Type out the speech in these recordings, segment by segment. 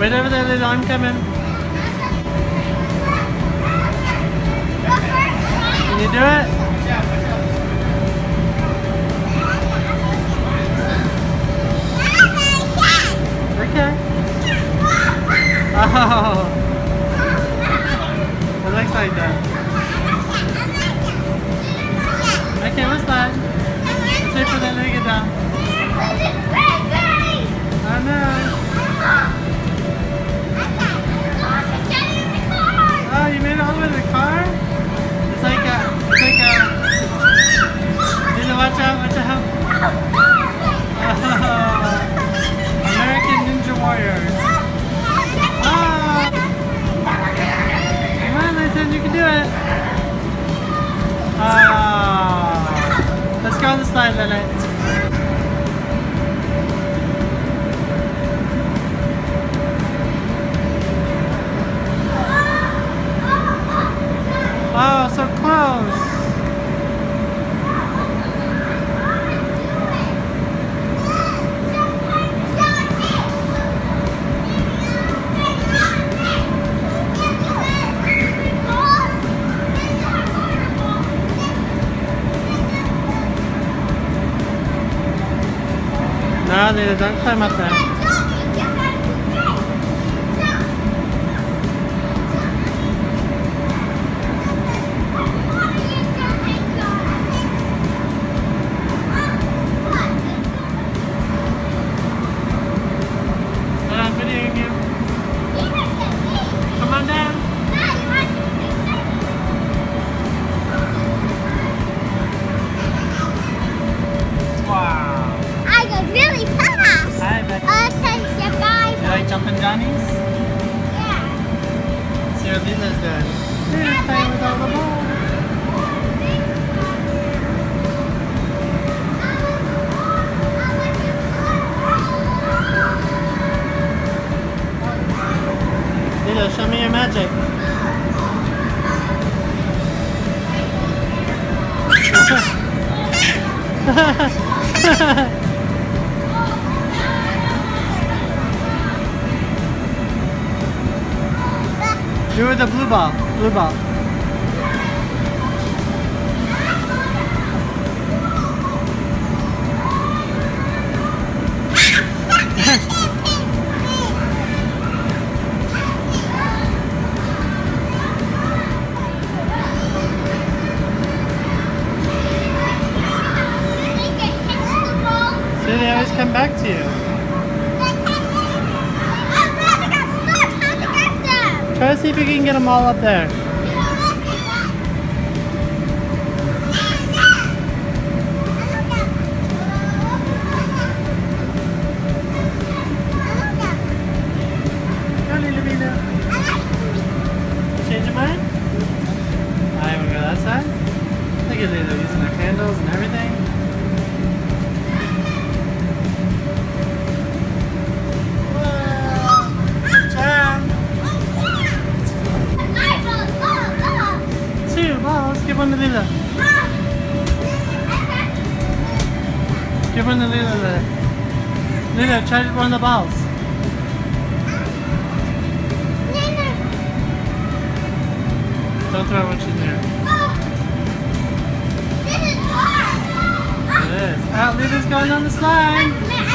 Wait over there, Lilo. I'm coming. Can you do it? Okay. Oh. It looks like that. Okay, what's that? Let's wait for that to get down. Oh no. Oh, you made it all the way to the car? It's like a... Lilo, watch out, watch out. Oh. American Ninja Warriors. Oh. Come on, Layton, you can do it. Oh. Let's go on the slide, Lilo. Oh, so close! No, Lilo, don't climb up there. Jumpin Jonnies? Yeah. See what Lila's doing. Lila's playing with all the balls. Lila, show me your magic. Do with the blue ball. Blue ball. See, they always come back to you. Try to see if you can get them all up there. Change your mind? Alright, we'll go that side. Look at Lilo using their handles and everything. Give one to Lilo. Give one to Lilo. Lilo, try one of the balls. Don't throw it when she's near. It is. Oh, Lilo's going on the slide.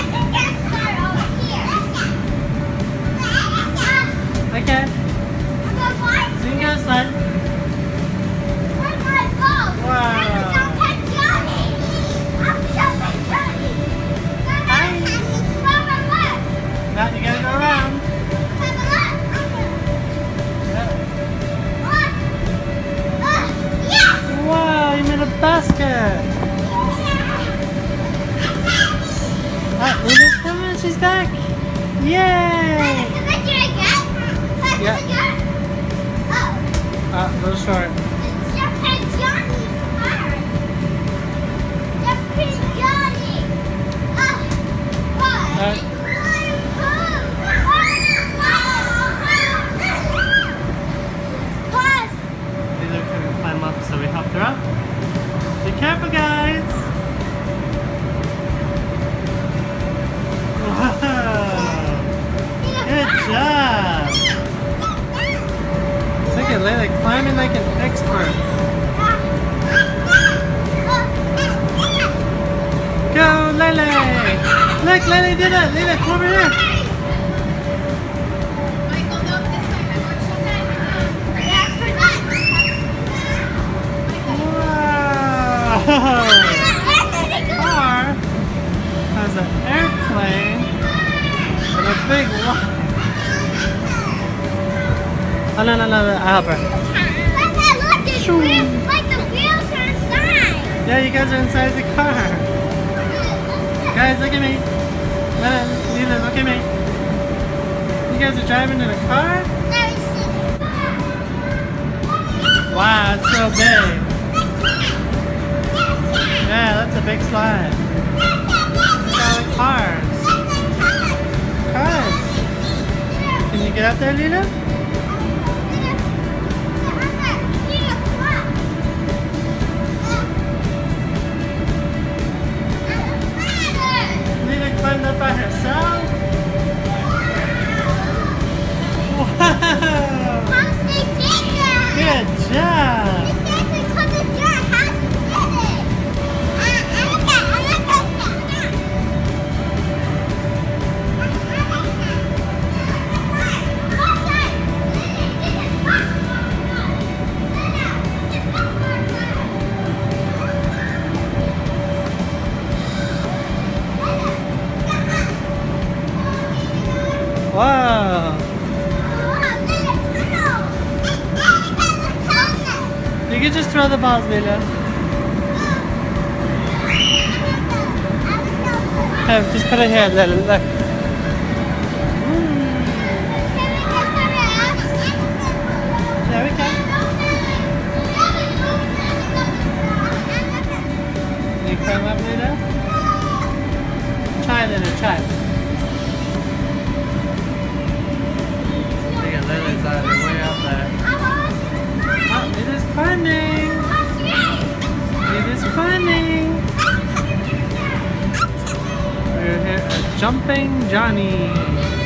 Okay. So you can go slide. Wow. I'm Jumpin Jonnies. I'm Jumpin Jonnies. Hi. Now you gotta go around. Yes. Wow, you made a basket. Oh, Lila's coming. She's back. Yay. Yeah. A little short. Jumpin Jonnies. Jumpin Jonnies. Lilo couldn't climb up, so we helped her up. Be careful, guys. Wow. Good job. expert. Go, Lele! Look, Lele did it! Lele, come over here! Michael, no, this way. That's what she said. Wow! Car has an airplane and a big one. Oh, no, I'll help her. Look, the wheels, like the wheels are inside. Yeah, you guys are inside the car. Guys, look at me. Lila, look at me. You guys are driving in a car? Wow, it's so big. Yeah, that's a big slide. Look at all the cars. Cars. Can you get up there, Lila? Lila climbed up by herself? Wow! Good job! Wow! You can just throw the balls, Lila. Here, just put it here, Lila. Look. Yeah, we can. Can you climb up, Lila? Try, Lila, try. Lily's way up there. Oh, it is funning! It is funning! We're here at Jumpin Jonnies.